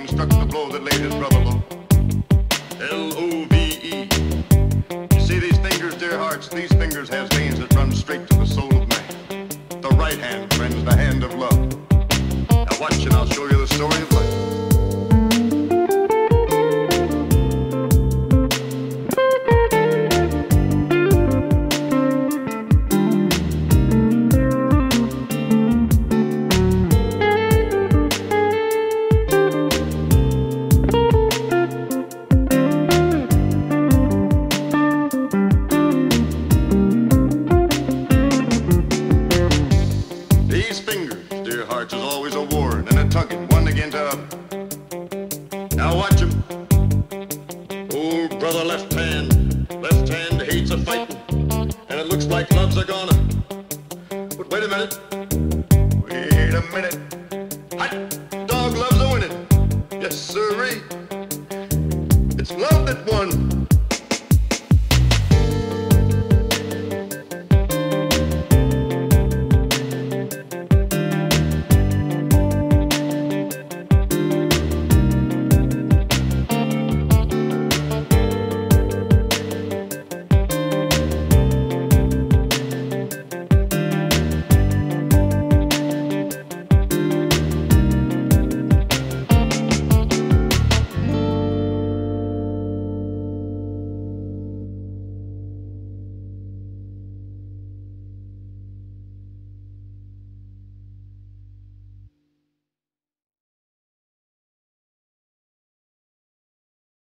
king struck the blow that laid his brother low. L-O-V-E. You see these fingers, dear hearts? These fingers has veins that run straight to the soul of man. The right hand, friends, the hand of love. Now watch and I'll show you the story of life. These fingers, dear hearts, is always a warring and a tugging one against the other. Now watch 'em. Oh, brother, left hand hates a fighting, and it looks like love's a gonna. But wait a minute. Hot dog loves a winning. Yes, sirree. It's love that won.